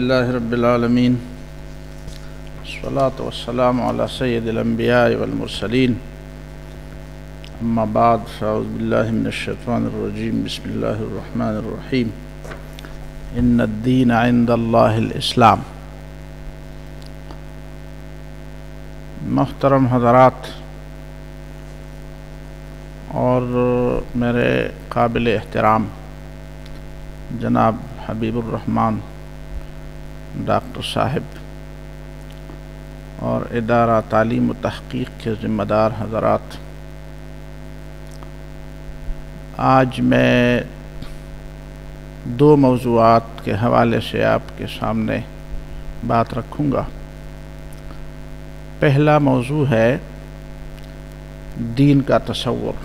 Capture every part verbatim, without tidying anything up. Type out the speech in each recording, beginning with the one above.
لله رب العالمين والصلاة والسلام على سيد الأنبياء والمرسلين أما بعد فأعوذ بالله من الشيطان الرجيم بسم الله الرحمن الرحيم إن الدين عند الله الإسلام. محترم حضرات اور میرے قابل احترام جناب حبیب الرحمن ڈاکٹر صاحب اور ادارہ تعلیم و تحقیق کے ذمہ دار حضرات، آج میں دو موضوعات کے حوالے سے آپ کے سامنے بات رکھوں گا. پہلا موضوع ہے دین کا تصور،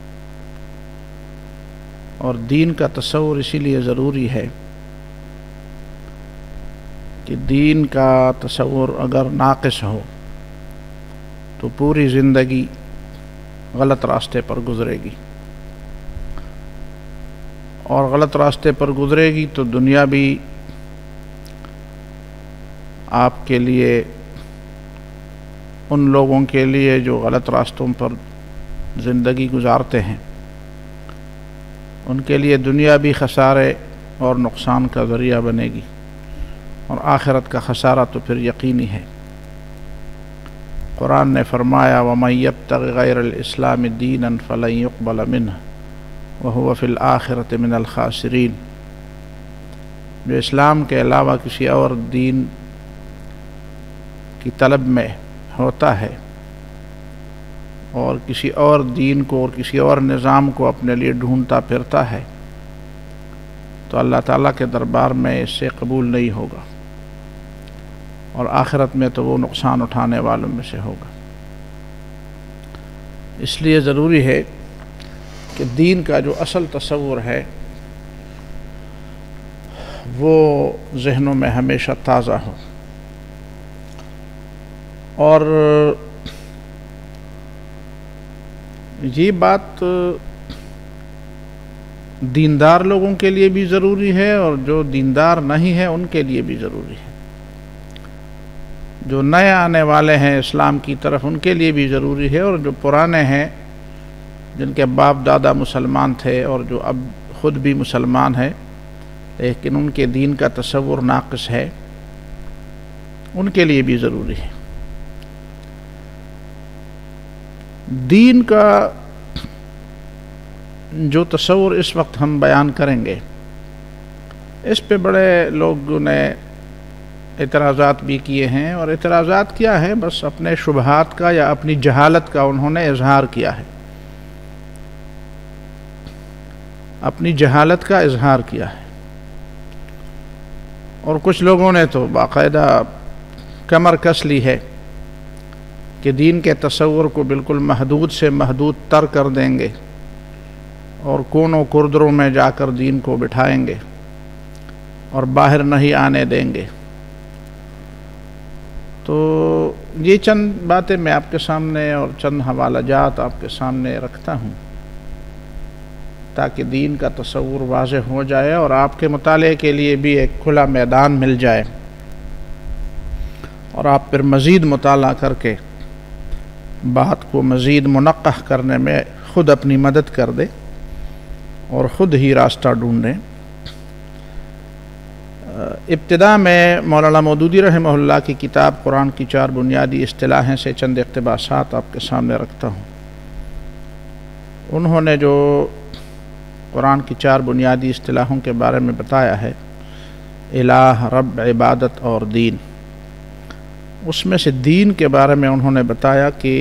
اور دین کا تصور اسی لیے ضروری ہے کہ دین کا تصور اگر ناقص ہو تو پوری زندگی غلط راستے پر گزرے گی، اور غلط راستے پر گزرے گی تو دنیا بھی آپ کے لیے، ان لوگوں کے لیے جو غلط راستوں پر زندگی گزارتے ہیں، ان کے لیے دنیا بھی خسارے اور نقصان کا ذریعہ بنے گی، اور آخرت کا خسارہ تو پھر یقینی ہے. قرآن نے فرمایا وَمَن يَبْتَغِ غَيْرَ الْإِسْلَامِ دِينًا فَلَن يُقْبَلَ مِنْهُ وَهُوَ فِي الْآخِرَةِ مِنَ الْخَاسِرِينَ. جو اسلام کے علاوہ کسی اور دین کی طلب میں ہوتا ہے اور کسی اور دین کو اور کسی اور نظام کو اپنے لیے ڈھونڈتا پھرتا ہے تو اللہ تعالیٰ کے دربار میں اس سے قبول نہیں ہوگا، اور آخرت میں تو وہ نقصان اٹھانے والوں میں سے ہوگا. اس لیے ضروری ہے کہ دین کا جو اصل تصور ہے وہ ذہنوں میں ہمیشہ تازہ ہو. اور یہ بات دیندار لوگوں کے لیے بھی ضروری ہے اور جو دیندار نہیں ہے ان کے لیے بھی ضروری ہے. جو نئے آنے والے ہیں اسلام کی طرف ان کے لیے بھی ضروری ہے، اور جو پرانے ہیں جن کے باپ دادا مسلمان تھے اور جو اب خود بھی مسلمان ہیں لیکن ان کے دین کا تصور ناقص ہے، ان کے لیے بھی ضروری ہے. دین کا جو تصور اس وقت ہم بیان کریں گے اس پہ بڑے لوگوں نے اعتراضات بھی کیے ہیں، اور اعتراضات کیا ہے، بس اپنے شبہات کا یا اپنی جہالت کا انہوں نے اظہار کیا ہے، اپنی جہالت کا اظہار کیا ہے. اور کچھ لوگوں نے تو باقاعدہ کمر کس لی ہے کہ دین کے تصور کو بالکل محدود سے محدود تر کر دیں گے اور کونوں کردروں میں جا کر دین کو بٹھائیں گے اور باہر نہیں آنے دیں گے. تو یہ چند باتیں میں آپ کے سامنے اور چند حوالہ جات آپ کے سامنے رکھتا ہوں تاکہ دین کا تصور واضح ہو جائے اور آپ کے مطالعے کے لیے بھی ایک کھلا میدان مل جائے، اور آپ پھر مزید مطالعہ کر کے بات کو مزید منقح کرنے میں خود اپنی مدد کر دے اور خود ہی راستہ ڈھونڈیں. ابتدا میں مولانا مودودی رحمہ اللہ کی کتاب قرآن کی چار بنیادی اصطلاحیں سے چند اقتباسات آپ کے سامنے رکھتا ہوں. انہوں نے جو قرآن کی چار بنیادی اصطلاحوں کے بارے میں بتایا ہے، الہ، رب، عبادت اور دین، اس میں سے دین کے بارے میں انہوں نے بتایا کہ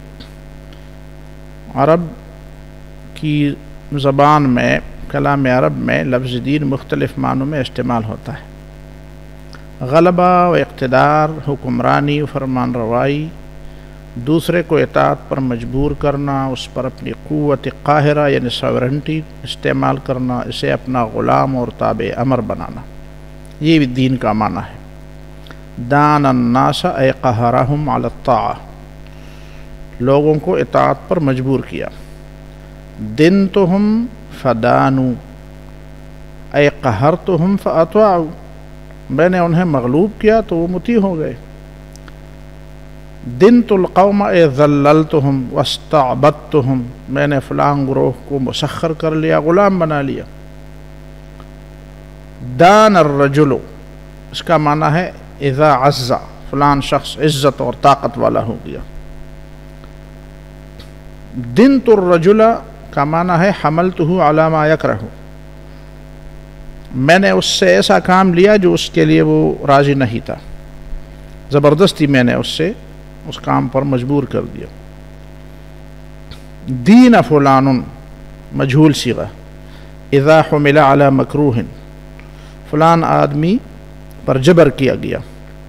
عرب کی زبان میں، کلام عرب میں لفظ دین مختلف معنوں میں استعمال ہوتا ہے. غلبہ و اقتدار، حکمرانی و فرمان روائی، دوسرے کو اطاعت پر مجبور کرنا، اس پر اپنی قوت قاہرہ یعنی ساورنٹی استعمال کرنا، اسے اپنا غلام اور تابع امر بنانا، یہ بھی دین کا معنی ہے. دان الناس اے قہرہم علی الطاعہ، لوگوں کو اطاعت پر مجبور کیا. دنتہم فدانو اے قہرتہم فاطاعوا، میں نے انہیں مغلوب کیا تو وہ مطیع ہو گئے. دنت القوم اے ذللتہم واستعبدتہم، میں نے فلاں گروہ کو مسخر کر لیا، غلام بنا لیا. دان الرجل، اس کا معنی ہے اذا عز، فلان شخص عزت اور طاقت والا ہو گیا. دنت الرجل کا معنی ہے حملتہ علی ما یکرہ، میں نے اس سے ایسا کام لیا جو اس کے لیے وہ راضی نہیں تھا، زبردستی میں نے اس سے اس کام پر مجبور کر دیا. دین فلان مجہول صیغہ، اذا حمل علی مکروہ، فلان آدمی پر جبر کیا گیا.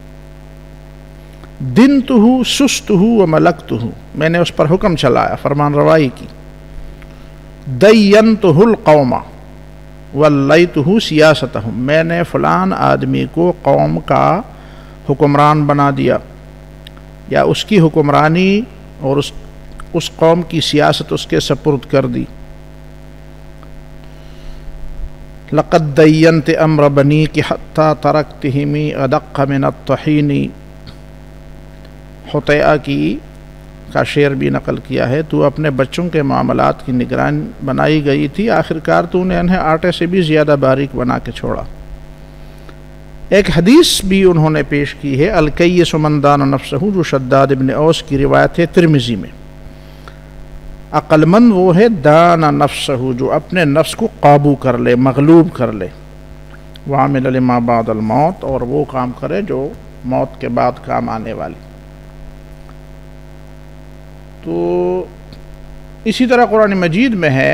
دنتہ سستہ وملکتہ، میں نے اس پر حکم چلایا، فرمان روائی کی. دینتہ القوم ولیتہ سیاستہم، میں نے فلان آدمی کو قوم کا حکمران بنا دیا یا اس کی حکمرانی اور اس اس قوم کی سیاست اس کے سپرد کر دی. لقد دینت امر بنیک حتی ترکتہمی ادق من الطحین، حطیئہ کی کا شعر بھی نقل کیا ہے، تو اپنے بچوں کے معاملات کی نگران بنائی گئی تھی، آخرکار تو نے انہیں آٹے سے بھی زیادہ باریک بنا کے چھوڑا. ایک حدیث بھی انہوں نے پیش کی ہے، الکیس من دان نفسہ، جو شداد ابن اوس کی روایت ہے ترمذی میں. عقل مند وہ ہے دان نفسہ، جو اپنے نفس کو قابو کر لے، مغلوب کر لے. وعمل لما بعد الموت، اور وہ کام کرے جو موت کے بعد کام آنے والی. تو اسی طرح قرآن مجید میں ہے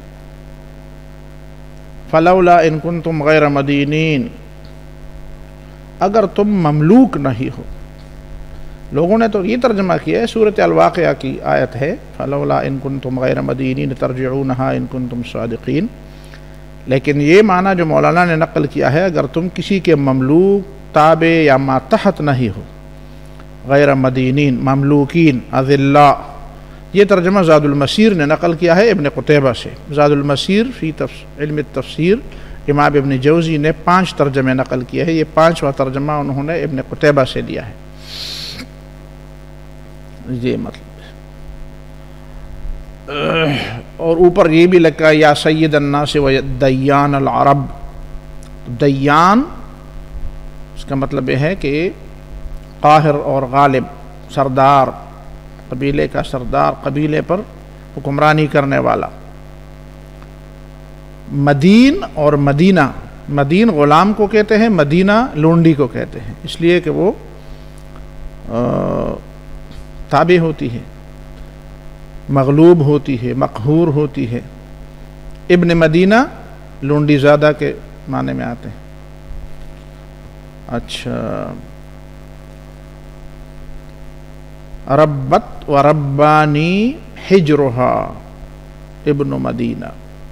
فلولا ان کنتم غیر مدینین، اگر تم مملوک نہیں ہو. لوگوں نے تو یہ ترجمہ کیا ہے، سورۃ الواقعہ کی آیت ہے فلولا ان کنتم غیر مدینین ترجعونہا ان کنتم صادقین، لیکن یہ معنی جو مولانا نے نقل کیا ہے اگر تم کسی کے مملوک، تابع یا ماتحت نہیں ہو، غیر مدینین، مملوکین، اذلاء. یہ ترجمہ زاد المسیر نے نقل کیا ہے ابن قتیبہ سے. زاد المسیر فی علم التفسیر، امام ابن جوزی نے پانچ ترجمے نقل کیے ہیں، یہ پانچواں ترجمہ انہوں نے ابن قتیبہ سے لیا ہے. یہ مطلب ہے. اور اوپر یہ بھی لکھا یا سید الناس و دیان العرب. دیان اس کا مطلب یہ ہے کہ قاہر اور غالب، سردار، قبیلے کا سردار، قبیلے پر حکمرانی کرنے والا. مدین اور مدینہ، مدین غلام کو کہتے ہیں، مدینہ لونڈی کو کہتے ہیں، اس لیے کہ وہ تابع ہوتی ہے، مغلوب ہوتی ہے، مقہور ہوتی ہے. ابن مدینہ لونڈی زادہ کے معنی میں آتے ہیں. اچھا، ربت و ربانی حجرہا ابن مدینہ.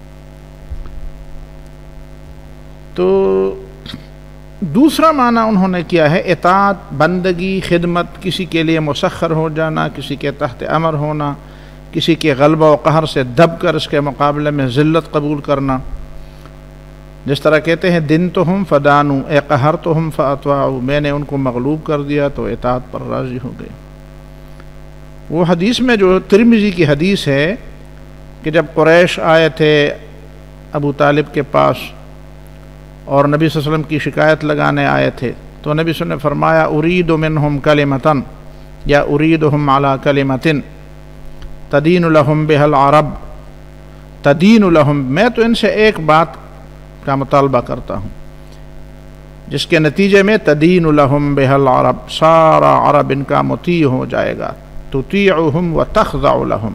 تو دوسرا معنی انہوں نے کیا ہے اطاعت، بندگی، خدمت، کسی کے لیے مسخر ہو جانا، کسی کے تحت امر ہونا، کسی کے غلبہ و قہر سے دب کر اس کے مقابلے میں ذلت قبول کرنا. جس طرح کہتے ہیں دنتہم فدانو اے قہرتہم فاطاعوا، میں نے ان کو مغلوب کر دیا تو اطاعت پر راضی ہو گئے. وہ حدیث میں جو ترمذی کی حدیث ہے کہ جب قریش آئے تھے ابو طالب کے پاس اور نبی صلی اللہ علیہ وسلم کی شکایت لگانے آئے تھے، تو نبی صلی اللہ علیہ وسلم نے فرمایا ارید منہم کلمتن یا اریدہم علی کلمتن تدین لہم بها العرب، تدین لہم، میں تو ان سے ایک بات کا مطالبہ کرتا ہوں جس کے نتیجے میں تدین لہم بها العرب، سارا عرب ان کا مطیع ہو جائے گا. تطیعہم وتخضع لہم،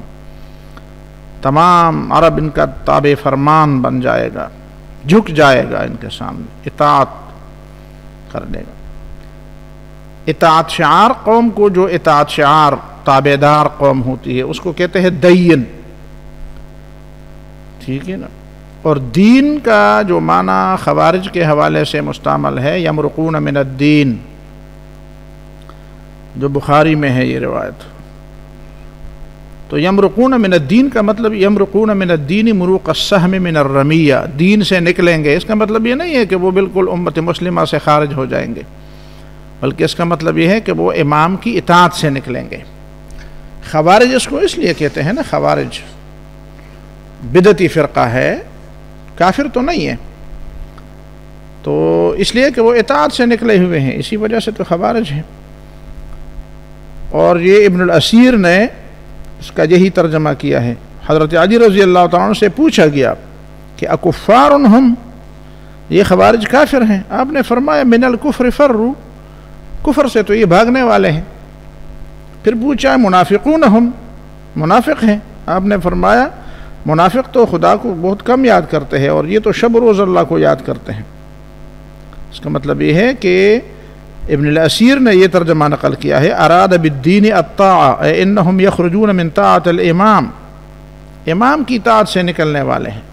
تمام عرب ان کا تابع فرمان بن جائے گا، جھک جائے گا ان کے سامنے، اطاعت کر لے گا. اطاعت شعار قوم کو، جو اطاعت شعار تابع دار قوم ہوتی ہے اس کو کہتے ہیں دین. ٹھیک ہے نا. اور دین کا جو معنی خوارج کے حوالے سے مستعمل ہے یمرقون من الدین، جو بخاری میں ہے یہ روایت. تو یمرقون من الدین کا مطلب یمرقون من الدین مروق السہم من الرمیہ، دین سے نکلیں گے، اس کا مطلب یہ نہیں ہے کہ وہ بالکل امت مسلمہ سے خارج ہو جائیں گے، بلکہ اس کا مطلب یہ ہے کہ وہ امام کی اطاعت سے نکلیں گے۔ خوارج اس کو اس لیے کہتے ہیں نا، خوارج بدعتی فرقہ ہے، کافر تو نہیں ہے، تو اس لیے کہ وہ اطاعت سے نکلے ہوئے ہیں، اسی وجہ سے تو خوارج ہیں۔ اور یہ ابن الاسیر نے اس کا یہی ترجمہ کیا ہے۔ حضرت علی رضی اللہ تعالیٰ عنہ سے پوچھا گیا کہ اکفار ہم، یہ خوارج کافر ہیں؟ آپ نے فرمایا من الکفر فروا، کفر سے تو یہ بھاگنے والے ہیں۔ پھر پوچھا منافقون ہم، منافق ہیں؟ آپ نے فرمایا منافق تو خدا کو بہت کم یاد کرتے ہیں اور یہ تو شب روز اللہ کو یاد کرتے ہیں۔ اس کا مطلب یہ ہے کہ ابن الاسیر نے یہ ترجمہ نقل کیا ہے، اراد بالدین الطاعہ اے انہم یخرجون من طاعت الامام، امام کی طاعت سے نکلنے والے ہیں۔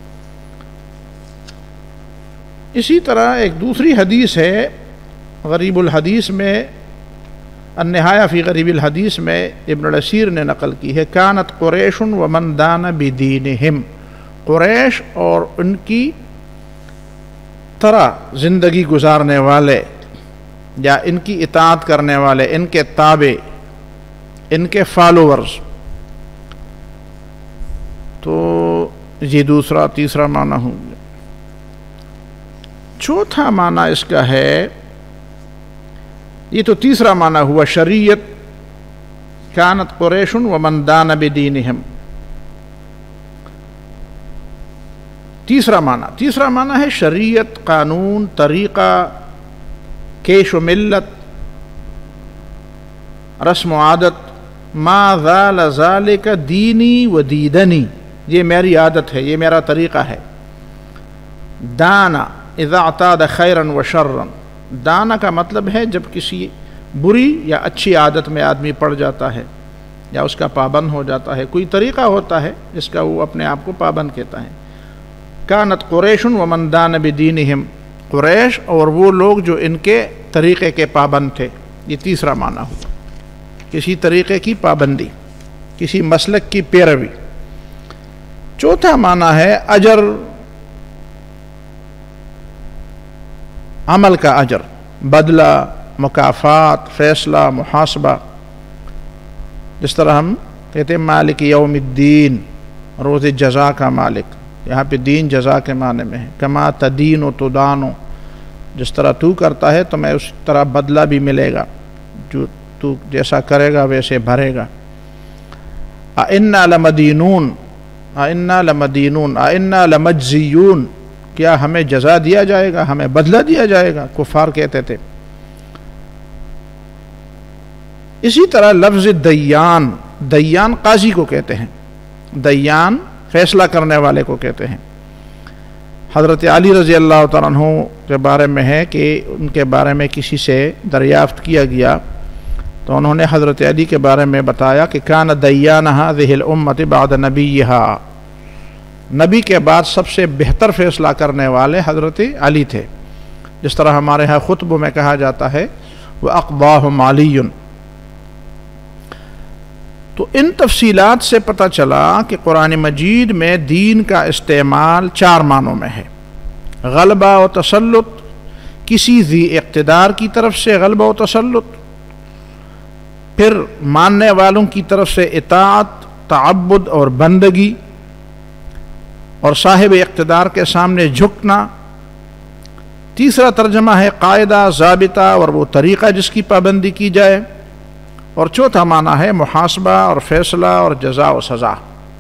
اسی طرح ایک دوسری حدیث ہے غریب الحدیث میں، النہایہ فی غریب الحدیث میں ابن الاسیر نے نقل کی ہے، کانت قریش ومن دان بدینہم، قریش اور ان کی طرح زندگی گزارنے والے یا ان کی اطاعت کرنے والے، ان کے تابع، ان کے فالوورز۔ تو یہ دوسرا تیسرا معنی ہو گیا۔ چوتھا معنی اس کا ہے، یہ تو تیسرا معنی ہوا شریعت، کانت قریش ومن دان بدینہم۔ تیسرا معنی تیسرا معنی ہے شریعت، قانون، طریقہ، کیش و ملت، رسم و عادت، ما زال ذالک دینی و دیدنی، یہ میری عادت ہے، یہ میرا طریقہ ہے۔ دانا اذا اعتاد خیرا و شرا، دانا کا مطلب ہے جب کسی بری یا اچھی عادت میں آدمی پڑ جاتا ہے یا اس کا پابند ہو جاتا ہے، کوئی طریقہ ہوتا ہے جس کا وہ اپنے آپ کو پابند کہتا ہے۔ کانت قریش ومن دان بدینہم، قریش اور وہ لوگ جو ان کے طریقے کے پابند تھے، یہ تیسرا معنی ہوا، کسی طریقے کی پابندی، کسی مسلک کی پیروی۔ چوتھا معنی ہے اجر، عمل کا اجر، بدلہ، مکافات، فیصلہ، محاسبہ۔ جس طرح ہم کہتے ہیں مالک یوم الدین، روز جزا کا مالک، یہاں پہ دین جزا کے معنی میں ہے۔ کما تدین و تدانو، جس طرح تو کرتا ہے تو میں اس طرح بدلہ بھی ملے گا، جو تو جیسا کرے گا ویسے بھرے گا۔ اَإِنَّا لَمَدِينُونَ اَإِنَّا لَمَدِينُونَ اَإِنَّا لَمَجْزِيُّونَ، کیا ہمیں جزا دیا جائے گا، ہمیں بدلہ دیا جائے گا، کفار کہتے تھے۔ اسی طرح لفظ دیان، دیان قاضی کو کہتے ہیں، دیان فیصلہ کرنے والے کو کہتے ہیں۔ حضرت علی رضی اللہ تعالیٰ عنہ کے بارے میں ہے کہ ان کے بارے میں کسی سے دریافت کیا گیا تو انہوں نے حضرت علی کے بارے میں بتایا کہ کان دیان هذه الامة بعد نبیها، نبی کے بعد سب سے بہتر فیصلہ کرنے والے حضرت علی تھے، جس طرح ہمارے ہاں خطبوں میں کہا جاتا ہے وَأَقْضَاهُمْ عَلِيٌّ۔ تو ان تفصیلات سے پتہ چلا کہ قرآن مجید میں دین کا استعمال چار معنوں میں ہے۔ غلبہ و تسلط، کسی ذی اقتدار کی طرف سے غلبہ و تسلط، پھر ماننے والوں کی طرف سے اطاعت، تعبد اور بندگی، اور صاحب اقتدار کے سامنے جھکنا۔ تیسرا ترجمہ ہے قاعدہ، ضابطہ اور وہ طریقہ جس کی پابندی کی جائے، اور چوتھا معنی ہے محاسبہ اور فیصلہ اور جزا و سزا۔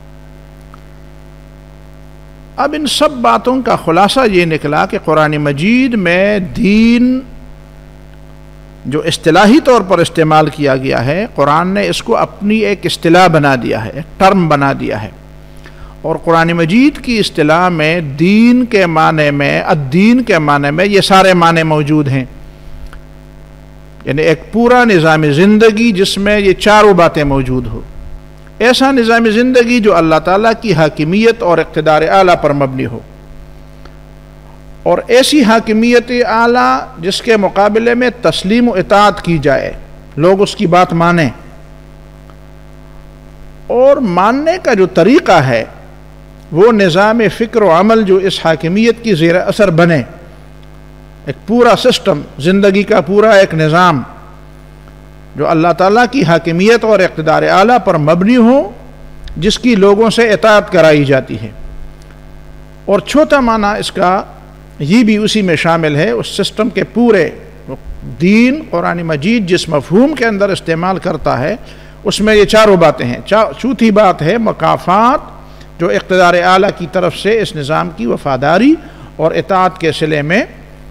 اب ان سب باتوں کا خلاصہ یہ نکلا کہ قرآن مجید میں دین جو اصطلاحی طور پر استعمال کیا گیا ہے، قرآن نے اس کو اپنی ایک اصطلاح بنا دیا ہے، ایک ٹرم بنا دیا ہے، اور قرآن مجید کی اصطلاح میں دین کے معنی میں، الدین کے معنی میں یہ سارے معنی موجود ہیں، یعنی ایک پورا نظام زندگی جس میں یہ چاروں باتیں موجود ہو، ایسا نظام زندگی جو اللہ تعالیٰ کی حاکمیت اور اقتدار اعلیٰ پر مبنی ہو، اور ایسی حاکمیت اعلیٰ جس کے مقابلے میں تسلیم و اطاعت کی جائے، لوگ اس کی بات مانیں، اور ماننے کا جو طریقہ ہے وہ نظام فکر و عمل جو اس حاکمیت کی زیر اثر بنے، ایک پورا سسٹم، زندگی کا پورا ایک نظام جو اللہ تعالیٰ کی حاکمیت اور اقتدار اعلیٰ پر مبنی ہو، جس کی لوگوں سے اطاعت کرائی جاتی ہے۔ اور چھوٹا معنی اس کا یہ بھی اسی میں شامل ہے، اس سسٹم کے پورے دین قرآن مجید جس مفہوم کے اندر استعمال کرتا ہے اس میں یہ چاروں باتیں ہیں۔ چوتھی بات ہے مکافات، جو اقتدار اعلیٰ کی طرف سے اس نظام کی وفاداری اور اطاعت کے صلے میں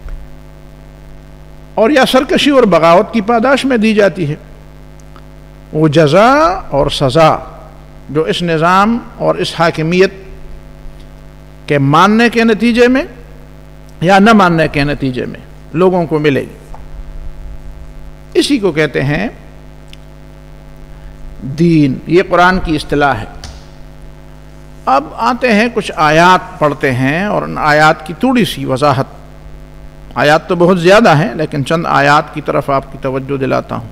اور یا سرکشی اور بغاوت کی پاداش میں دی جاتی ہے۔ وہ جزا اور سزا جو اس نظام اور اس حاکمیت کے ماننے کے نتیجے میں یا نہ ماننے کے نتیجے میں لوگوں کو ملے گی، اسی کو کہتے ہیں دین۔ یہ قرآن کی اصطلاح ہے۔ اب آتے ہیں کچھ آیات پڑھتے ہیں اور ان آیات کی تھوڑی سی وضاحت، آیات تو بہت زیادہ ہیں لیکن چند آیات کی طرف آپ کی توجہ دلاتا ہوں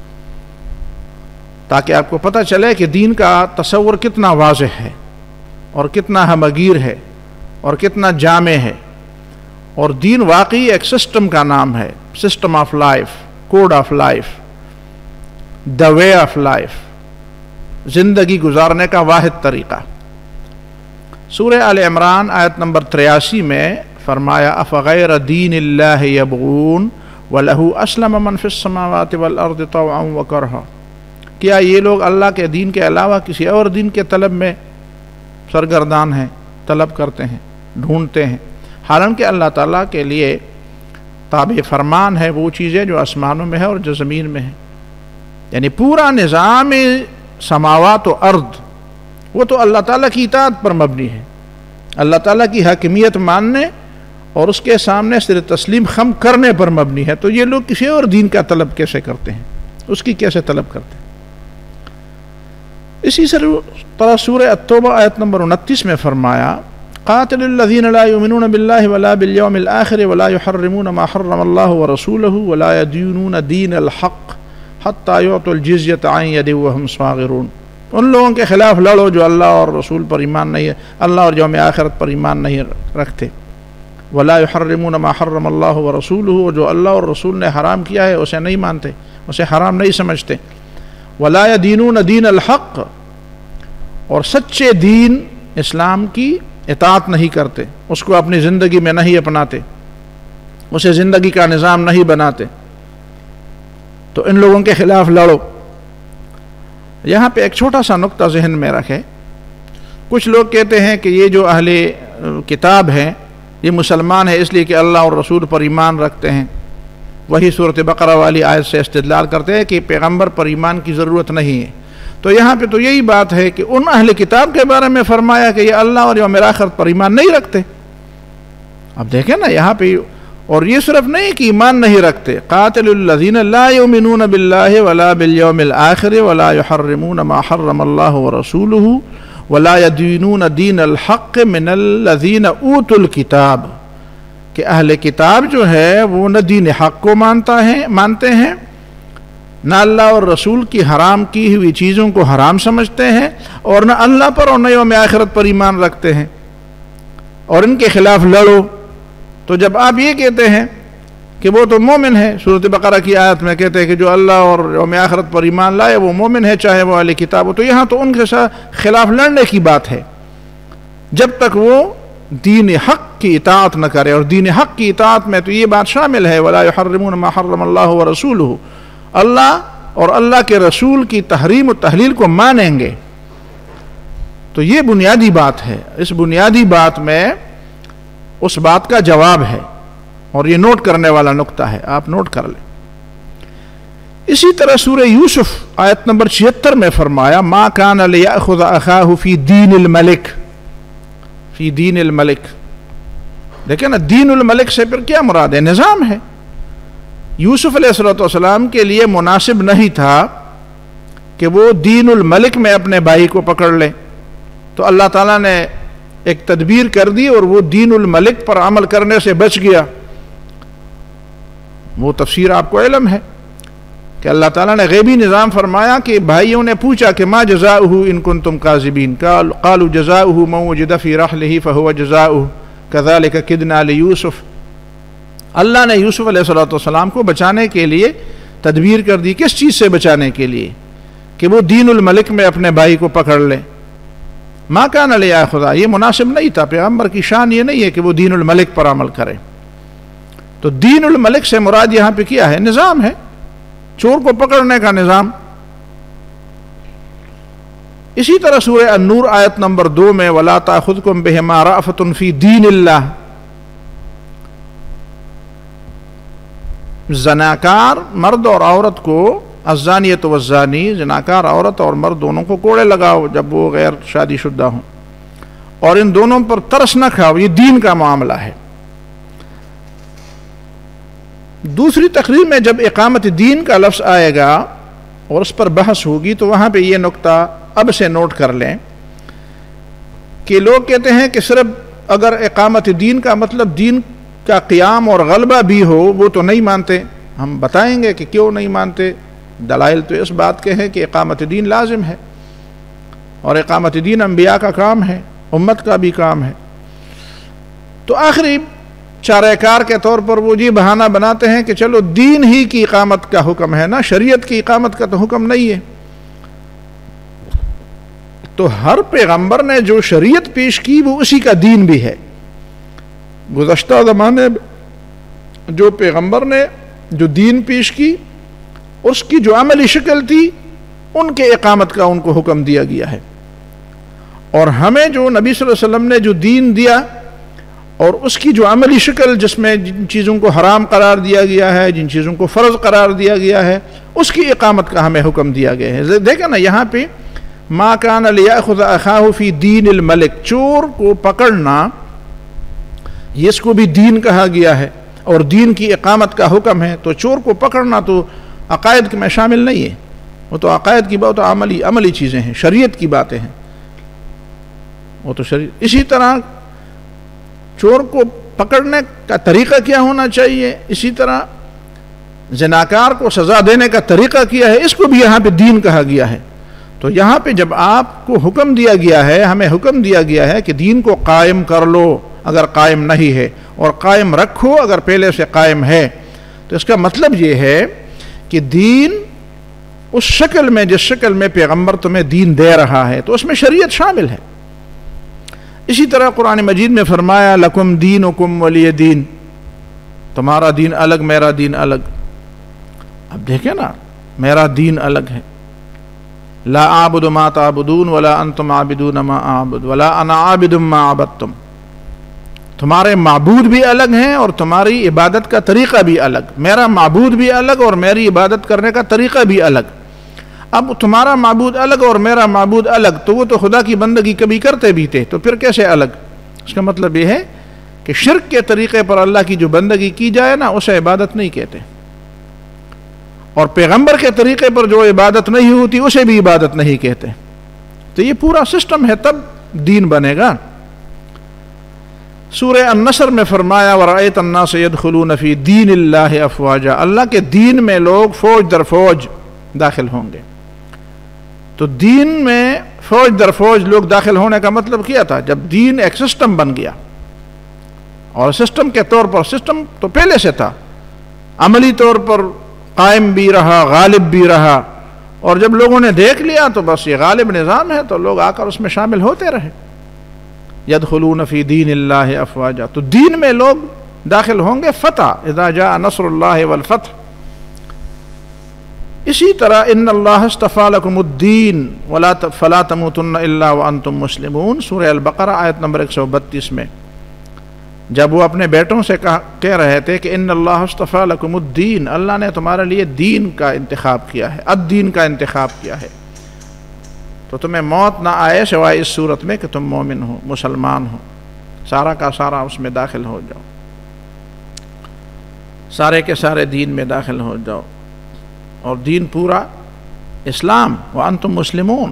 تاکہ آپ کو پتہ چلے کہ دین کا تصور کتنا واضح ہے اور کتنا ہمگیر ہے اور کتنا جامع ہے، اور دین واقعی ایک سسٹم کا نام ہے، system of life, code of life, the way of life, زندگی گزارنے کا واحد طریقہ۔ سورہ آل عمران آیت نمبر تریاسی میں فرمایا افغیر دین اللہ یبغون وَلَهُ أَسْلَمَ مَنْ فِي السَّمَاوَاتِ وَالْأَرْضِ طَوْعًا وَكَرْهًا، کیا یہ لوگ اللہ کے دین کے علاوہ کسی اور دین کے طلب میں سرگردان ہیں، طلب کرتے ہیں، ڈھونڈتے ہیں، حالانکہ اللہ تعالیٰ کے لیے تابع فرمان ہے وہ چیزیں جو آسمانوں میں ہے اور جو زمین میں ہے، یعنی پورا نظام سماوات و ارض وہ تو اللہ تعالیٰ کی اطاعت پر مبنی ہے، اللہ تعالیٰ کی حاکمیت ماننے اور اس کے سامنے سر تسلیم خم کرنے پر مبنی ہے۔ تو یہ لوگ کسی اور دین کا طلب کیسے کرتے ہیں، اس کی کیسے طلب کرتے ہیں؟ اسی طرح سورہ التوبہ آیت نمبر انتیس میں فرمایا قاتل الذین لا یؤمنون باللہ ولا بالیوم الآخر ولا یحرمون ما حرم اللہ ورسولہ ولا یدینون دین الحق حتی یعطوا الجزیۃ عن ید وہم صاغرون، ان لوگوں کے خلاف لڑو جو اللہ اور رسول پر ایمان نہیں ہے، اللہ اور یوم آخرت پر ایمان نہیں رکھتے، ولا یحرمون ما حرم اللہ ورسولہ، جو اللہ اور رسول نے حرام کیا ہے اسے نہیں مانتے، اسے حرام نہیں سمجھتے، ولا یدینون دین الحق، اور سچے دین اسلام کی اطاعت نہیں کرتے، اس کو اپنی زندگی میں نہیں اپناتے، اسے زندگی کا نظام نہیں بناتے، تو ان لوگوں کے خلاف لڑو۔ یہاں پہ ایک چھوٹا سا نقطہ ذہن میں رکھے، کچھ لوگ کہتے ہیں کہ یہ جو اہل کتاب ہیں یہ مسلمان ہے اس لیے کہ اللہ اور رسول پر ایمان رکھتے ہیں، وہی صورت بقرہ والی آیت سے استدلال کرتے ہیں کہ پیغمبر پر ایمان کی ضرورت نہیں ہے۔ تو یہاں پہ تو یہی بات ہے کہ ان اہل کتاب کے بارے میں فرمایا کہ یہ اللہ اور یوم آخرت پر ایمان نہیں رکھتے۔ اب دیکھیں نا یہاں پہ، اور یہ صرف نہیں کہ ایمان نہیں رکھتے، قاتل الذین لا یؤمنون باللہ ولا بالیوم الآخر ولا یحرمون ما حرم اللہ ورسولہ ولا یدینون دین الحق من الذین اوتوا الکتاب، کہ اہل کتاب جو ہے وہ نہ دین حق کو مانتا ہے مانتے ہیں، نہ اللہ اور رسول کی حرام کی ہوئی چیزوں کو حرام سمجھتے ہیں، اور نہ اللہ پر اور نہ یوم آخرت پر ایمان رکھتے ہیں، اور ان کے خلاف لڑو۔ تو جب آپ یہ کہتے ہیں کہ وہ تو مومن ہے، سورۃ بقرہ کی آیت میں کہتے ہیں کہ جو اللہ اور یوم آخرت پر ایمان لائے وہ مومن ہے چاہے وہ اہل کتاب ہو، تو یہاں تو ان کے ساتھ خلاف لڑنے کی بات ہے جب تک وہ دین حق کی اطاعت نہ کرے، اور دین حق کی اطاعت میں تو یہ بات شامل ہے ولا یحرمون ما حرم اللہ ورسولہ، اللہ اور اللہ کے رسول کی تحریم و تحلیل کو مانیں گے۔ تو یہ بنیادی بات ہے، اس بنیادی بات میں اس بات کا جواب ہے، اور یہ نوٹ کرنے والا نقطہ ہے، آپ نوٹ کر لیں۔ اسی طرح سورہ یوسف آیت نمبر چھہتر میں فرمایا ما کان لیأخذ اخاہ فی دین الملک، فی دین الملک، دیکھیں نا دین الملک سے پھر کیا مراد ہے؟ نظام ہے۔ یوسف علیہ الصلوۃ والسلام کے لیے مناسب نہیں تھا کہ وہ دین الملک میں اپنے بھائی کو پکڑ لیں، تو اللہ تعالیٰ نے ایک تدبیر کر دی اور وہ دین الملک پر عمل کرنے سے بچ گیا، وہ تفسیر آپ کو علم ہے۔ کہ اللہ تعالیٰ نے غیبی نظام فرمایا کہ بھائیوں نے پوچھا کہ ما جزاؤہ ان کنتم کاذبین، قالوا جزاؤہ من وجد فی رحلہ فہو جزاؤہ کذالک کدنا لیوسف۔ اللہ نے یوسف علیہ السلام کو بچانے کے لیے تدبیر کر دی۔ کس چیز سے بچانے کے لیے؟ کہ وہ دین الملک میں اپنے بھائی کو پکڑ لے۔ ما کان لیأخذہ، یہ مناسب نہیں تھا، پیغمبر کی شان یہ نہیں ہے کہ وہ دین الملک پر عمل کرے۔ تو دین الملک سے مراد یہاں پہ کیا ہے؟ نظام ہے، چور کو پکڑنے کا نظام۔ اسی طرح سورہ النور آیت نمبر دو میں وَلَا تَأْخُذْكُمْ بِهِمَا رَأْفَةٌ فِي دِينِ اللَّهِ، زناکار مرد اور عورت کو، الزانیۃ والزانی، زناکار عورت اور مرد دونوں کو کوڑے لگاؤ جب وہ غیر شادی شدہ ہوں، اور ان دونوں پر ترس نہ کھاؤ، یہ دین کا معاملہ ہے۔ دوسری تقریر میں جب اقامت دین کا لفظ آئے گا اور اس پر بحث ہوگی تو وہاں پہ یہ نقطہ اب سے نوٹ کر لیں کہ لوگ کہتے ہیں کہ صرف اگر اقامت دین کا مطلب دین کا قیام اور غلبہ بھی ہو، وہ تو نہیں مانتے۔ ہم بتائیں گے کہ کیوں نہیں مانتے۔ دلائل تو اس بات کے ہیں کہ اقامت دین لازم ہے، اور اقامت دین انبیاء کا کام ہے، امت کا بھی کام ہے۔ تو آخری چارہ کار کے طور پر وہ یہ بہانہ بناتے ہیں کہ چلو دین ہی کی اقامت کا حکم ہے نا، شریعت کی اقامت کا تو حکم نہیں ہے۔ تو ہر پیغمبر نے جو شریعت پیش کی وہ اسی کا دین بھی ہے۔ گزشتہ زمانے میں جو پیغمبر نے جو دین پیش کی اس کی جو عملی شکل تھی ان کے اقامت کا ان کو حکم دیا گیا ہے، اور ہمیں جو نبی صلی اللہ علیہ وسلم نے جو دین دیا اور اس کی جو عملی شکل جس میں جن چیزوں کو حرام قرار دیا گیا ہے، جن چیزوں کو فرض قرار دیا گیا ہے، اس کی اقامت کا ہمیں حکم دیا گیا ہے۔ دیکھیں نا یہاں پہ ما کان لیأخذ اخاہ فی دین الملک، چور کو پکڑنا یہ اس کو بھی دین کہا گیا ہے اور دین کی اقامت کا حکم ہے۔ تو چور کو پکڑنا تو عقائد میں شامل نہیں ہے، وہ تو عقائد کی بات عملی عملی چیزیں ہیں، شریعت کی باتیں ہیں وہ تو شریعت۔ اسی طرح چور کو پکڑنے کا طریقہ کیا ہونا چاہیے، اسی طرح زناکار کو سزا دینے کا طریقہ کیا ہے، اس کو بھی یہاں پہ دین کہا گیا ہے۔ تو یہاں پہ جب آپ کو حکم دیا گیا ہے، ہمیں حکم دیا گیا ہے کہ دین کو قائم کر لو اگر قائم نہیں ہے، اور قائم رکھو اگر پہلے سے قائم ہے، تو اس کا مطلب یہ ہے کہ دین اس شکل میں جس شکل میں پیغمبر تمہیں دین دے رہا ہے تو اس میں شریعت شامل ہے۔ اسی طرح قرآن مجید میں فرمایا لکم دینکم ولی دین، تمہارا دین الگ میرا دین الگ۔ اب دیکھیں نا، میرا دین الگ ہے، لا اعبد ما تعبدون ولا انتم عابدون ما اعبد ولا انا عابد ما عبدتم، تمہارے معبود بھی الگ ہیں اور تمہاری عبادت کا طریقہ بھی الگ، میرا معبود بھی الگ اور میری عبادت کرنے کا طریقہ بھی الگ۔ اب تمہارا معبود الگ اور میرا معبود الگ، تو وہ تو خدا کی بندگی کبھی کرتے بھی تھے، تو پھر کیسے الگ؟ اس کا مطلب یہ ہے کہ شرک کے طریقے پر اللہ کی جو بندگی کی جائے نا اسے عبادت نہیں کہتے، اور پیغمبر کے طریقے پر جو عبادت نہیں ہوتی اسے بھی عبادت نہیں کہتے۔ تو یہ پورا سسٹم ہے، تب دین بنے گا۔ سورہ النصر میں فرمایا وَرَأَيْتَ النَّاسَ يَدْخُلُونَ فِي دِينِ اللَّهِ أَفْوَاجًا، اللہ کے دین میں لوگ فوج در فوج داخل ہوں گے۔ تو دین میں فوج در فوج لوگ داخل ہونے کا مطلب کیا تھا؟ جب دین ایک سسٹم بن گیا، اور سسٹم کے طور پر، سسٹم تو پہلے سے تھا، عملی طور پر قائم بھی رہا، غالب بھی رہا، اور جب لوگوں نے دیکھ لیا تو بس یہ غالب نظام ہے تو لوگ آ کر اس میں شامل ہوتے رہے۔ یدخلون فی دین اللہ افواجا، تو دین میں لوگ داخل ہوں گے۔ فتح اذا جاء نصر اللہ والفتح۔ اسی طرح ان اللہ اصطفى لکم الدین ولا فلا تموتن الا وانتم مسلمون، سورہ البقرہ آیت نمبر ایک سو بتیس میں جب وہ اپنے بیٹوں سے کہہ رہے تھے کہ ان اللہ اصطفى لکم الدین، اللہ نے تمہارے لیے دین کا انتخاب کیا ہے، الدین کا انتخاب کیا ہے، تو تمہیں موت نہ آئے سوائے اس صورت میں کہ تم مومن ہو، مسلمان ہو، سارا کا سارا اس میں داخل ہو جاؤ، سارے کے سارے دین میں داخل ہو جاؤ، اور دین پورا اسلام، وانتم مسلمون،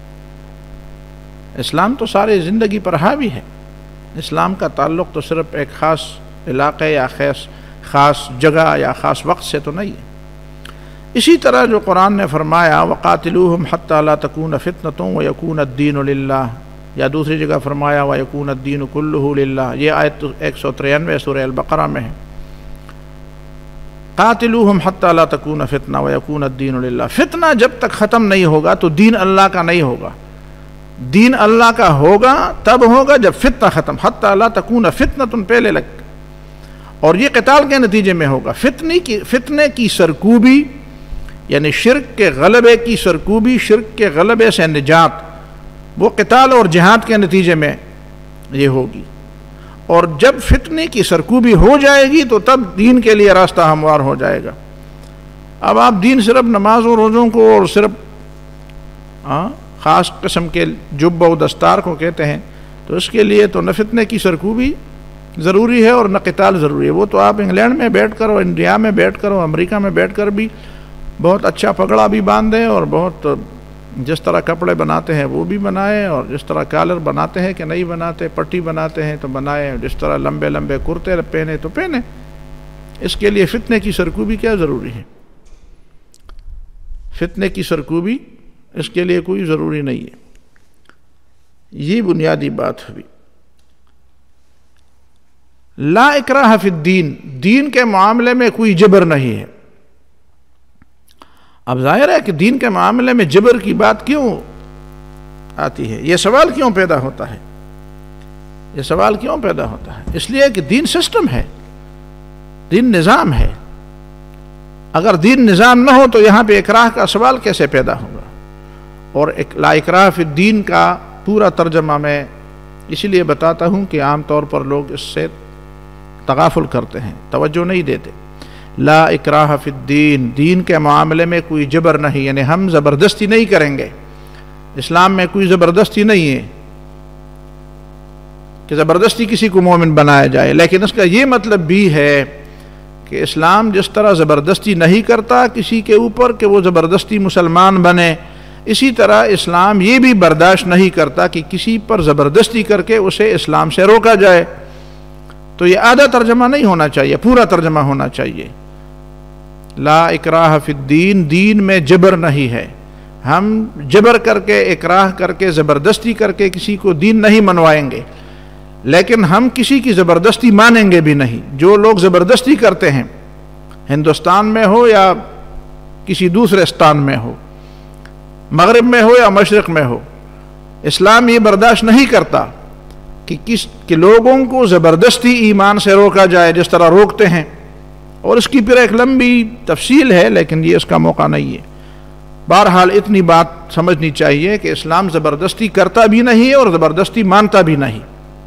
اسلام تو ساری زندگی پر حاوی ہے۔ اسلام کا تعلق تو صرف ایک خاص علاقے یا خاص خاص جگہ یا خاص وقت سے تو نہیں ہے۔ اسی طرح جو قرآن نے فرمایا وَقَاتِلُوهُمْ حَتَّى لَا تَكُونَ فِتْنَةٌ وَيَكُونَ الدِّينُ لِلَّهِ، یا دوسری جگہ فرمایا وَيَكُونَ الدِّينُ كُلُّهُ لِلَّهِ، یہ آیت ایک سو ترانوے سورہ البقرہ میں ہے۔ قاتلوہم حتی لا تکون فتنہ ویکون الدین للہ، فتنہ جب تک ختم نہیں ہوگا تو دین اللہ کا نہیں ہوگا، دین اللہ کا ہوگا تب ہوگا جب فتنہ ختم، حتی لا تکون فتنہ پہلے لگ، اور یہ قتال کے نتیجے میں ہوگا۔ فتنے کی فتنے کی سرکوبی یعنی شرک کے غلبے کی سرکوبی، شرک کے غلبے سے نجات، وہ قتال اور جہاد کے نتیجے میں یہ ہوگی، اور جب فتنے کی سرکوبی ہو جائے گی تو تب دین کے لیے راستہ ہموار ہو جائے گا۔ اب آپ دین صرف نماز و روزوں کو اور صرف ہاں خاص قسم کے جبہ و دستار کو کہتے ہیں، تو اس کے لیے تو نہ فتنے کی سرکوبی ضروری ہے اور نہ قتال ضروری ہے۔ وہ تو آپ انگلینڈ میں بیٹھ کر اور انڈیا میں بیٹھ کر اور امریکہ میں بیٹھ کر بھی بہت اچھا پگڑا بھی باندھیں، اور بہت جس طرح کپڑے بناتے ہیں وہ بھی بنائیں، اور جس طرح کالر بناتے ہیں کہ نہیں بناتے، پٹی بناتے ہیں تو بنائیں، جس طرح لمبے لمبے کرتے پہنے تو پہنے۔ اس کے لیے فتنے کی سرکوبی کیا ضروری ہے؟ فتنے کی سرکوبی اس کے لیے کوئی ضروری نہیں ہے۔ یہ بنیادی بات ہوئی۔ لا اکراہ فی الدین، دین کے معاملے میں کوئی جبر نہیں ہے۔ اب ظاہر ہے کہ دین کے معاملے میں جبر کی بات کیوں آتی ہے، یہ سوال کیوں پیدا ہوتا ہے؟ یہ سوال کیوں پیدا ہوتا ہے؟ اس لیے کہ دین سسٹم ہے، دین نظام ہے۔ اگر دین نظام نہ ہو تو یہاں پہ اکراہ کا سوال کیسے پیدا ہوگا؟ اور لا اکراہ فی الدین کا پورا ترجمہ میں اسی لیے بتاتا ہوں کہ عام طور پر لوگ اس سے تغافل کرتے ہیں، توجہ نہیں دیتے۔ لا اکراہ فی الدین، دین کے معاملے میں کوئی جبر نہیں، یعنی ہم زبردستی نہیں کریں گے۔ اسلام میں کوئی زبردستی نہیں ہے کہ زبردستی کسی کو مومن بنایا جائے، لیکن اس کا یہ مطلب بھی ہے کہ اسلام جس طرح زبردستی نہیں کرتا کسی کے اوپر کہ وہ زبردستی مسلمان بنے، اسی طرح اسلام یہ بھی برداشت نہیں کرتا کہ کسی پر زبردستی کر کے اسے اسلام سے روکا جائے۔ تو یہ آدھا ترجمہ نہیں ہونا چاہیے، پورا ترجمہ ہونا چاہیے۔ لا اکراہ فی الدین، دین میں جبر نہیں ہے، ہم جبر کر کے اکراہ کر کے زبردستی کر کے کسی کو دین نہیں منوائیں گے، لیکن ہم کسی کی زبردستی مانیں گے بھی نہیں۔ جو لوگ زبردستی کرتے ہیں، ہندوستان میں ہو یا کسی دوسرے ستان میں ہو، مغرب میں ہو یا مشرق میں ہو، اسلام یہ برداشت نہیں کرتا کہ کس کہ لوگوں کو زبردستی ایمان سے روکا جائے جس طرح روکتے ہیں، اور اس کی پھر ایک لمبی تفصیل ہے، لیکن یہ اس کا موقع نہیں ہے۔ بہرحال اتنی بات سمجھنی چاہیے کہ اسلام زبردستی کرتا بھی نہیں اور زبردستی مانتا بھی نہیں۔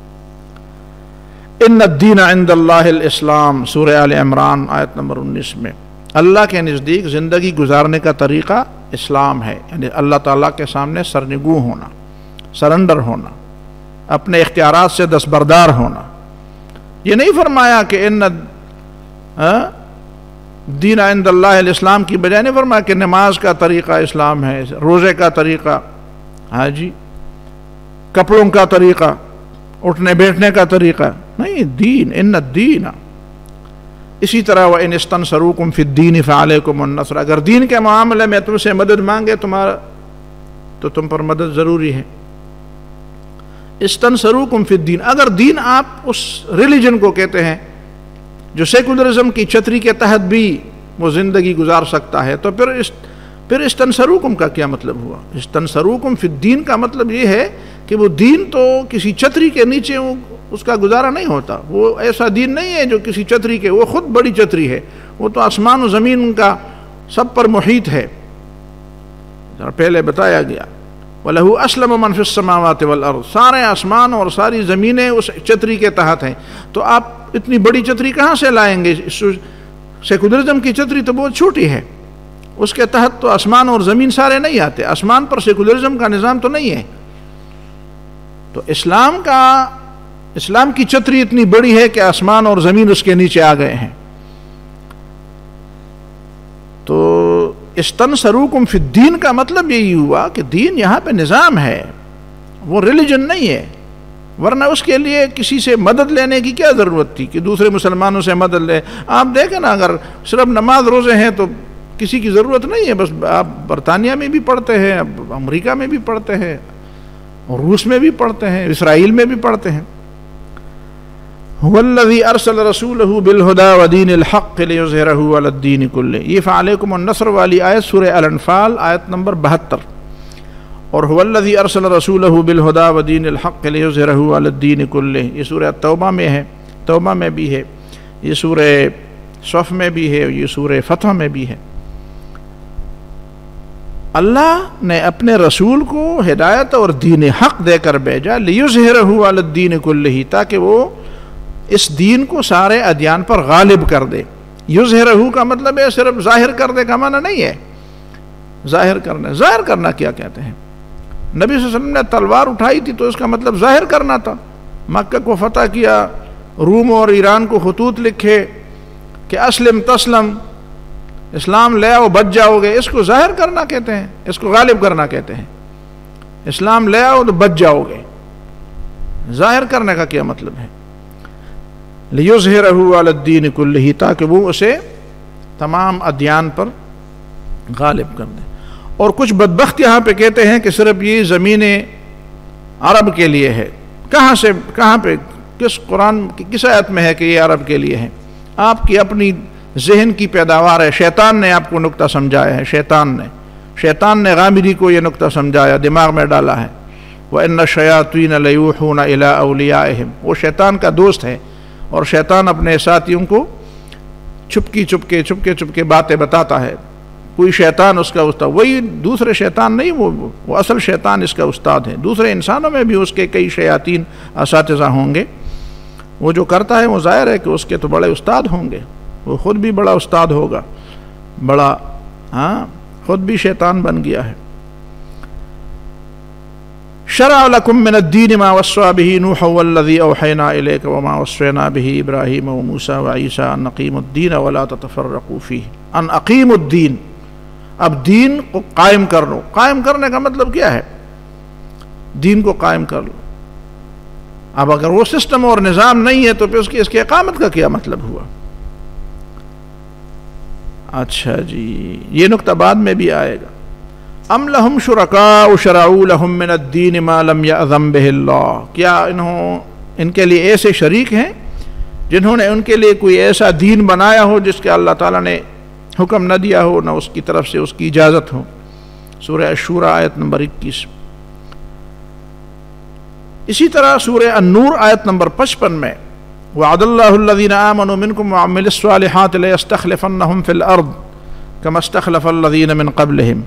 ان الدین عند اللہ الاسلام، سورہ آل عمران آیت نمبر انیس میں، اللہ کے نزدیک زندگی گزارنے کا طریقہ اسلام ہے، یعنی اللہ تعالیٰ کے سامنے سرنگوں ہونا، سرنڈر ہونا، اپنے اختیارات سے دستبردار ہونا۔ یہ نہیں فرمایا کہ ان دین عند اللہ الاسلام کی بجائے نہیں فرمایا کہ نماز کا طریقہ اسلام ہے، روزے کا طریقہ، ہاں جی کپڑوں کا طریقہ، اٹھنے بیٹھنے کا طریقہ نہیں، دین ان الدین۔ اسی طرح وَإِنِ اسْتَنْصَرُوكُمْ فِي الدِّينِ فَعَلَيْكُمُ النَّصْرُ، اگر دین کے معاملے میں تم سے مدد مانگے تمہارا تو تم پر مدد ضروری ہے۔ استنصروکم فی الدین، اگر دین آپ اس ریلیجن کو کہتے ہیں جو سیکولرزم کی چھتری کے تحت بھی وہ زندگی گزار سکتا ہے، تو پھر اس پھر استنصروکم کا کیا مطلب ہوا؟ استنصروکم فی الدین کا مطلب یہ ہے کہ وہ دین تو کسی چھتری کے نیچے اس کا گزارا نہیں ہوتا، وہ ایسا دین نہیں ہے جو کسی چھتری کے، وہ خود بڑی چھتری ہے، وہ تو آسمان و زمین کا سب پر محیط ہے، پہلے بتایا گیا۔ وَلَهُ أَسْلَمَ مَنْ فِي السَّمَاوَاتِ وَالْأَرْضِ، سارے آسمان اور ساری زمینیں اس چھتری کے تحت ہیں، تو آپ اتنی بڑی چھتری کہاں سے لائیں گے؟ سیکولرزم کی چھتری تو بہت چھوٹی ہے، اس کے تحت تو آسمان اور زمین سارے نہیں آتے، آسمان پر سیکولرزم کا نظام تو نہیں ہے۔ تو اسلام کا اسلام کی چھتری اتنی بڑی ہے کہ آسمان اور زمین اس کے نیچے آ گئے ہیں۔ تو استنصروکم فی الدین کا مطلب یہی ہوا کہ دین یہاں پہ نظام ہے، وہ ریلیجن نہیں ہے، ورنہ اس کے لیے کسی سے مدد لینے کی کیا ضرورت تھی کہ دوسرے مسلمانوں سے مدد لے؟ آپ دیکھیں نا، اگر صرف نماز روزے ہیں تو کسی کی ضرورت نہیں ہے، بس آپ برطانیہ میں بھی پڑھتے ہیں، امریکہ میں بھی پڑھتے ہیں، روس میں بھی پڑھتے ہیں، اسرائیل میں بھی پڑھتے ہیں. هو الذي ارسل رسوله بالهدى ودين الحق ليظهره على الدين كله. یہ فعليكم النصر والی آیت سورہ الانفال آیت نمبر بہتر. اور هو الذي ارسل رسوله بالهدى ودين الحق ليظهره على الدين كله یہ سورہ توبہ میں ہے، توبہ میں بھی ہے، یہ سورہ صف میں بھی ہے، یہ سورہ فتح میں بھی ہے. اللہ نے اپنے رسول کو ہدایت اور دین حق دے کر بھیجا، لِيُظْهِرَهُ عَلَى الدِّينِ كُلِّهِ، تاکہ وہ اس دین کو سارے ادیان پر غالب کر دے. یظہرہ کا مطلب ہے صرف ظاہر کر دے کا معنی نہیں ہے. ظاہر کرنا، ظاہر کرنا کیا کہتے ہیں؟ نبی صلی اللہ علیہ وسلم نے تلوار اٹھائی تھی تو اس کا مطلب ظاہر کرنا تھا. مکہ کو فتح کیا، روم اور ایران کو خطوط لکھے کہ اسلم تسلم، اسلام لے آؤ بچ جاؤ گے، اس کو ظاہر کرنا کہتے ہیں، اس کو غالب کرنا کہتے ہیں. اسلام لے آؤ تو بچ جاؤ گے. ظاہر کرنے کا کیا مطلب ہے؟ لِيُظْهِرَهُ عَلَى الدِّينِ كُلِّهِ، تاکہ وہ اسے تمام ادیان پر غالب کر دے. اور کچھ بدبخت یہاں پہ کہتے ہیں کہ صرف یہ زمین عرب کے لیے ہے. کہاں سے، کہاں پہ، کس قرآن کی کس آیت میں ہے کہ یہ عرب کے لیے ہے؟ آپ کی اپنی ذہن کی پیداوار ہے. شیطان نے آپ کو نکتہ سمجھایا ہے، شیطان نے شیطان نے غامدی کو یہ نکتہ سمجھایا، دماغ میں ڈالا ہے. وَإِنَّ الشَّيَاطِينَ لَيُوحُونَ إِلَىٰ أَوْلِيَائِهِمْ، وہ شیطان کا دوست ہے، اور شیطان اپنے ساتھیوں کو چھپکی چھپکے چھپکے چھپکے باتیں بتاتا ہے. کوئی شیطان اس کا استاد، وہی دوسرے شیطان نہیں، وہ وہ اصل شیطان اس کا استاد ہے. دوسرے انسانوں میں بھی اس کے کئی شیاطین اساتذہ ہوں گے. وہ جو کرتا ہے وہ ظاہر ہے کہ اس کے تو بڑے استاد ہوں گے، وہ خود بھی بڑا استاد ہوگا، بڑا، ہاں خود بھی شیطان بن گیا ہے. شرع لكم من الدين ما وصى به نوح والذي أوحينا إليك وما وصينا به إبراهيم وموسى وعيسى أن أقيموا الدين ولا تتفرقوا فيه. ان اقیموا الدین، اب دین کو قائم کر لو. قائم کرنے کا مطلب کیا ہے؟ دین کو قائم کر لو. اب اگر وہ سسٹم اور نظام نہیں ہے تو پھر اس کی اس کی اقامت کا کیا مطلب ہوا؟ اچھا جی، یہ نقطہ بعد میں بھی آئے گا. ام لہم شرکاء شرعوا لہم من الدین ما لم یأذن بہ اللہ، کیا انہوں ان کے لیے ایسے شریک ہیں جنہوں نے ان کے لیے کوئی ایسا دین بنایا ہو جس کے اللہ تعالیٰ نے حکم نہ دیا ہو، نہ اس کی طرف سے اس کی اجازت ہو. سورہ الشورى آیت نمبر اکیس. اسی طرح سورہ النور آیت نمبر پچپن میں وعد اللہ الذین آمنوا منکم وعملوا الصالحات لیستخلفنہم فی الارض کما استخلف الذین من قبلہم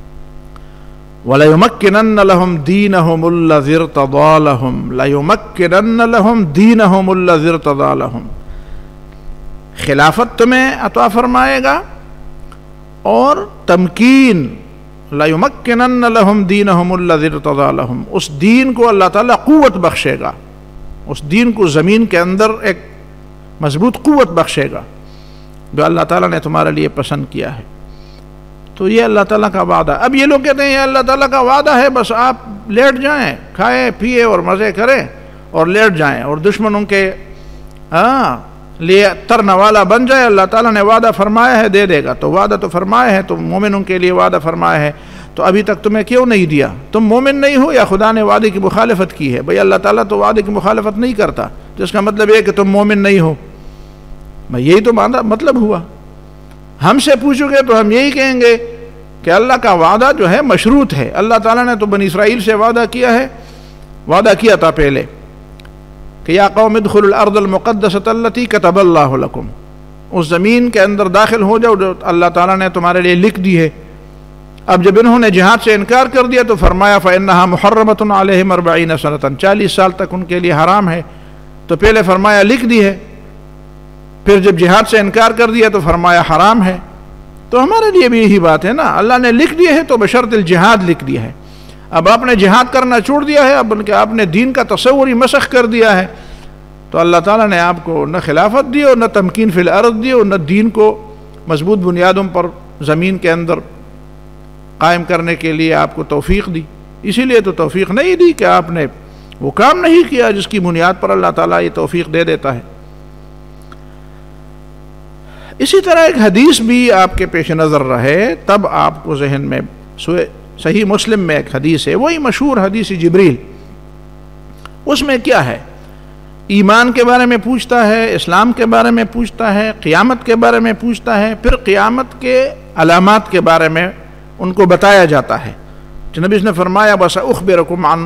وَلَيُمَكِّنَنَّ لَهُمْ دِينَهُمُ الَّذِي ارْتَضَىٰ لَهُمْ لَيُمَكِّنَنَّ لَهُمْ دِينَهُمُ الَّذِي ارْتَضَىٰ لَهُمْ. خلافت تمہیں عطا فرمائے گا اور تمکین، لَيُمَكِّنَنَّ لَهُمْ دِينَهُمُ الَّذِي ارْتَضَىٰ لَهُمْ، اس دین کو اللہ تعالیٰ قوت بخشے گا، اس دین کو زمین کے اندر ایک مضبوط قوت بخشے گا جو اللہ تعالیٰ نے تمہارے لیے پسند کیا ہے. تو یہ اللہ تعالیٰ کا وعدہ. اب یہ لوگ کہتے ہیں یہ اللہ تعالیٰ کا وعدہ ہے، بس آپ لیٹ جائیں، کھائیں پیئے اور مزے کریں اور لیٹ جائیں اور دشمنوں کے ہاں لیے ترنے والا بن جائے. اللہ تعالیٰ نے وعدہ فرمایا ہے دے دے گا، تو وعدہ تو فرمایا ہے، تو مومنوں کے لیے وعدہ فرمایا ہے، تو ابھی تک تمہیں کیوں نہیں دیا؟ تم مومن نہیں ہو یا خدا نے وعدے کی مخالفت کی ہے؟ بھئی اللہ تعالیٰ تو وعدے کی مخالفت نہیں کرتا، تو اس کا مطلب یہ کہ تم مومن نہیں ہو. بھئی یہی تو مطلب ہوا. ہم سے پوچھو گے تو ہم یہی کہیں گے کہ اللہ کا وعدہ جو ہے مشروط ہے. اللہ تعالیٰ نے تو بنی اسرائیل سے وعدہ کیا ہے، وعدہ کیا تھا پہلے کہ یا قوم ادخلوا الارض المقدسۃ التی کتب اللہ لکم، اس زمین کے اندر داخل ہو جاؤ جو اللہ تعالیٰ نے تمہارے لیے لکھ دی ہے. اب جب انہوں نے جہاد سے انکار کر دیا تو فرمایا فإنها محرمۃ علیہم اربعین سنۃ، چالیس سال تک ان کے لیے حرام ہے. تو پہلے فرمایا لکھ دی ہے، پھر جب جہاد سے انکار کر دیا تو فرمایا حرام ہے. تو ہمارے لیے بھی یہی بات ہے نا، اللہ نے لکھ دیا ہے تو بشرط الجہاد لکھ دیا ہے. اب آپ نے جہاد کرنا چھوڑ دیا ہے، اب بلکہ آپ نے دین کا تصور ہی مسخ کر دیا ہے، تو اللہ تعالیٰ نے آپ کو نہ خلافت دی اور نہ تمکین فی الارض دی اور نہ دین کو مضبوط بنیادوں پر زمین کے اندر قائم کرنے کے لیے آپ کو توفیق دی. اسی لیے تو توفیق نہیں دی کہ آپ نے وہ کام نہیں کیا جس کی بنیاد پر اللہ تعالیٰ یہ توفیق دے دیتا ہے. اسی طرح ایک حدیث بھی آپ کے پیش نظر رہے تب آپ کو ذہن میں صحیح مسلم میں ایک حدیث ہے، وہی مشہور حدیث جبریل. اس میں کیا ہے؟ ایمان کے بارے میں پوچھتا ہے، اسلام کے بارے میں پوچھتا ہے، قیامت کے بارے میں پوچھتا ہے، پھر قیامت کے علامات کے بارے میں ان کو بتایا جاتا ہے. نبی اس نے فرمایا بس اخبرکم عن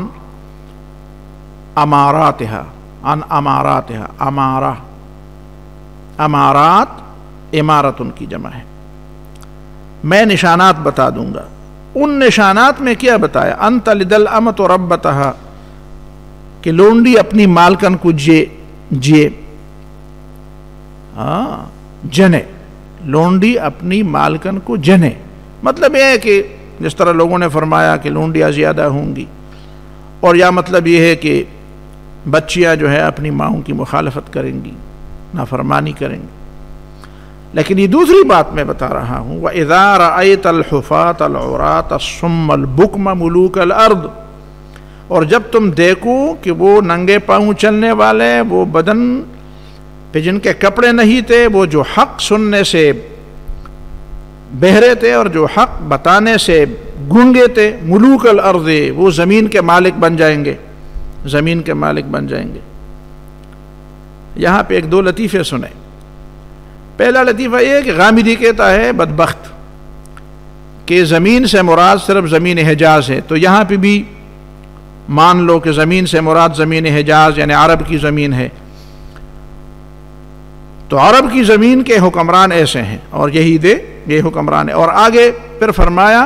اماراتها عن اماراتها امارہ امارات امارت ان کی جمع ہے. میں نشانات بتا دوں گا. ان نشانات میں کیا بتایا؟ ان تلد الامۃ ربتها کہ لونڈی اپنی مالکن کو جے جے ہاں جنے، لونڈی اپنی مالکن کو جنے. مطلب یہ ہے کہ جس طرح لوگوں نے فرمایا کہ لونڈیاں زیادہ ہوں گی، اور یا مطلب یہ ہے کہ بچیاں جو ہے اپنی ماؤں کی مخالفت کریں گی، نافرمانی کریں گی. لیکن یہ دوسری بات میں بتا رہا ہوں، وَإِذَا رَأَيْتَ الْحُفَاةَ الْعُرَاةَ الصُّمَّ الْبُكْمَ مُلُوكَ الْأَرْضِ، اور جب تم دیکھو کہ وہ ننگے پاؤں چلنے والے، وہ بدن پہ جن کے کپڑے نہیں تھے، وہ جو حق سننے سے بہرے تھے اور جو حق بتانے سے گونگے تھے، ملوک الارض، وہ زمین کے مالک بن جائیں گے، زمین کے مالک بن جائیں گے. یہاں پہ ایک دو لطیفے سنیں. پہلا لطیفہ یہ کہ غامدی کہتا ہے بدبخت کہ زمین سے مراد صرف زمین حجاز ہے، تو یہاں پہ بھی مان لو کہ زمین سے مراد زمین حجاز یعنی عرب کی زمین ہے. تو عرب کی زمین کے حکمران ایسے ہیں اور یہی دے یہ حکمران ہے. اور آگے پھر فرمایا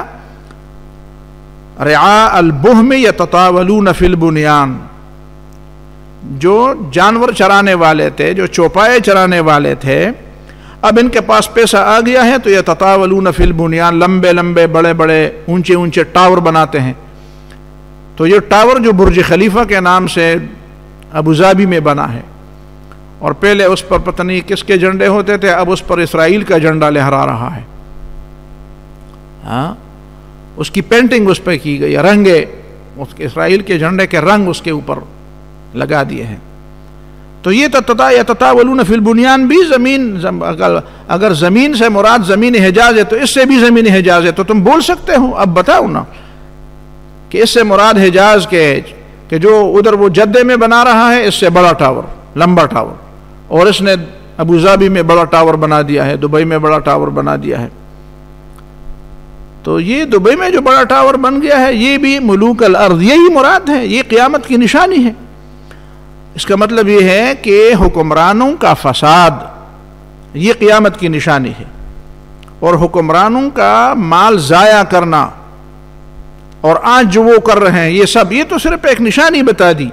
رعاء البہم یتطاولون فی البنیان، جو جانور چرانے والے تھے، جو چوپائے چرانے والے تھے، اب ان کے پاس پیسہ آ گیا ہے تو یتطاولون فی البنیان، لمبے لمبے بڑے بڑے اونچے اونچے ٹاور بناتے ہیں. تو یہ ٹاور جو برج خلیفہ کے نام سے ابوظہبی میں بنا ہے، اور پہلے اس پر پتہ نہیں کس کے جھنڈے ہوتے تھے، اب اس پر اسرائیل کا جھنڈا لہرا رہا ہے. ہاں اس کی پینٹنگ اس پہ کی گئی، رنگے اس کے اسرائیل کے جھنڈے کے رنگ اس کے اوپر لگا دیے ہیں. تو یہ یتطاولون فی البنیان بھی زمین، اگر زمین سے مراد زمین حجاز ہے تو اس سے بھی زمین حجاز ہے. تو تم بول سکتے ہو، اب بتاؤ نا کہ اس سے مراد حجاز کے کہ جو ادھر وہ جدے میں بنا رہا ہے اس سے بڑا ٹاور، لمبا ٹاور، اور اس نے ابوظہبی میں بڑا ٹاور بنا دیا ہے، دبئی میں بڑا ٹاور بنا دیا ہے. تو یہ دبئی میں جو بڑا ٹاور بن گیا ہے یہ بھی ملوک الارض، یہی مراد ہے، یہ قیامت کی نشانی ہے. اس کا مطلب یہ ہے کہ حکمرانوں کا فساد یہ قیامت کی نشانی ہے، اور حکمرانوں کا مال ضائع کرنا اور آج جو وہ کر رہے ہیں یہ سب، یہ تو صرف ایک نشانی بتا دی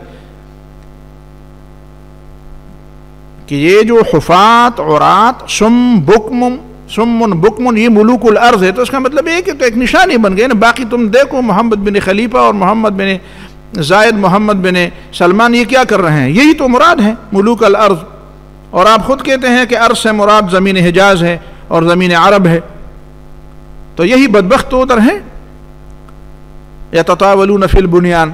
کہ یہ جو حفات عورات سم بکم سمن بکمن یہ ملوک الارض ہے. تو اس کا مطلب یہ کہ تو ایک نشانی بن گئے نا. باقی تم دیکھو محمد بن خلیفہ اور محمد بن زائد محمد بن سلمان یہ کیا کر رہے ہیں، یہی تو مراد ہے ملوک الارض. اور آپ خود کہتے ہیں کہ ارض سے مراد زمین حجاز ہے اور زمین عرب ہے. تو یہی بدبخت تو ادھر ہیں یتطاولون فی البنیان.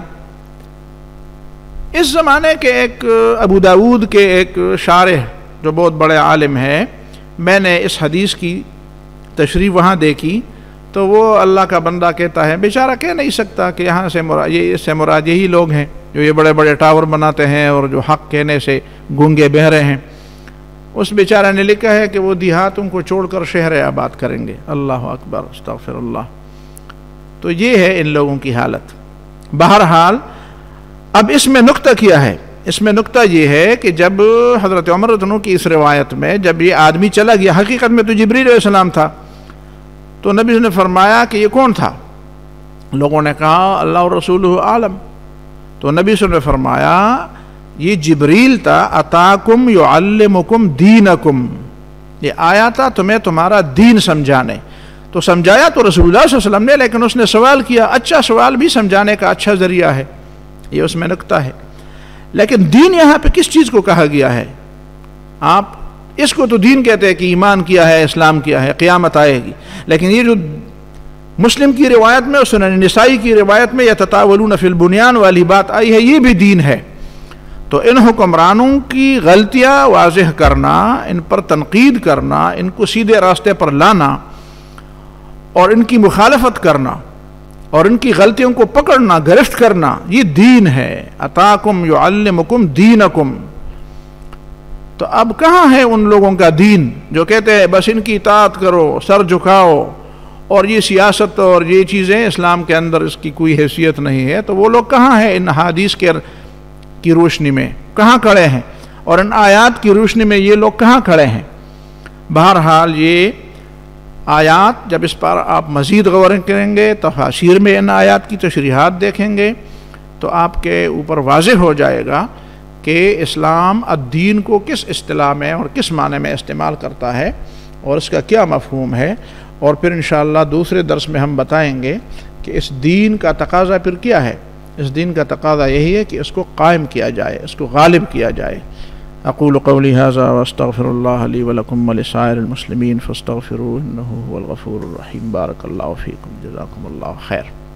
اس زمانے کے ایک ابو داود کے ایک شارح جو بہت بڑے عالم ہیں، میں نے اس حدیث کی تشریح وہاں دیکھی تو وہ اللہ کا بندہ کہتا ہے، بیچارہ کہہ نہیں سکتا کہ یہاں سے مراد یہ اس سے مراد یہی لوگ ہیں جو یہ بڑے بڑے ٹاور بناتے ہیں اور جو حق کہنے سے گونگے بہرے ہیں. اس بیچارہ نے لکھا ہے کہ وہ دیہاتوں کو چھوڑ کر شہر آباد کریں گے. اللہ اکبر، استغفر اللہ. تو یہ ہے ان لوگوں کی حالت. بہرحال اب اس میں نکتہ کیا ہے؟ اس میں نکتہ یہ ہے کہ جب حضرت عمر رضی اللہ عنہ کی اس روایت میں جب یہ آدمی چلا گیا، حقیقت میں تو جبریل علیہ السلام تھا، تو نبی نے فرمایا کہ یہ کون تھا؟ لوگوں نے کہا اللہ و رسولہ عالم. تو نبی صلی اللہ علیہ وسلم نے فرمایا یہ جبریل تھا، اتاکم یعلمکم دینکم، یہ آیا تھا تمہیں تمہارا دین سمجھانے. تو سمجھایا تو رسول اللہ صلی اللہ علیہ وسلم نے، لیکن اس نے سوال کیا. اچھا سوال بھی سمجھانے کا اچھا ذریعہ ہے، یہ اس میں نکتہ ہے. لیکن دین یہاں پہ کس چیز کو کہا گیا ہے؟ آپ اس کو تو دین کہتے ہیں کہ ایمان کیا ہے، اسلام کیا ہے، قیامت آئے گی. لیکن یہ جو مسلم کی روایت میں اور سنن نسائی کی روایت میں یتطاولون فی البنیان والی بات آئی ہے، یہ بھی دین ہے. تو ان حکمرانوں کی غلطیاں واضح کرنا، ان پر تنقید کرنا، ان کو سیدھے راستے پر لانا اور ان کی مخالفت کرنا اور ان کی غلطیوں کو پکڑنا، گرفت کرنا، یہ دین ہے۔ اتاکم یعلمکم دینکم۔ تو اب کہاں ہے ان لوگوں کا دین جو کہتے ہیں بس ان کی اطاعت کرو، سر جھکاؤ، اور یہ سیاست اور یہ چیزیں اسلام کے اندر اس کی کوئی حیثیت نہیں ہے؟ تو وہ لوگ کہاں ہیں ان حدیث کے کی روشنی میں؟ کہاں کھڑے ہیں؟ اور ان آیات کی روشنی میں یہ لوگ کہاں کھڑے ہیں؟ بہرحال یہ آیات جب اس پر آپ مزید غور کریں گے، تفاسیر میں ان آیات کی تشریحات دیکھیں گے، تو آپ کے اوپر واضح ہو جائے گا کہ اسلام الدین کو کس اصطلاح میں اور کس معنی میں استعمال کرتا ہے اور اس کا کیا مفہوم ہے۔ اور پھر انشاءاللہ دوسرے درس میں ہم بتائیں گے کہ اس دین کا تقاضا پھر کیا ہے۔ اس دین کا تقاضا یہی ہے کہ اس کو قائم کیا جائے، اس کو غالب کیا جائے۔ اقول قولی ھذا واستغفر اللہ لی ولکم ولسائر المسلمین فاستغفروہ انہ هو الغفور الرحیم۔ بارک اللہ فیکم، جزاکم اللہ خیر۔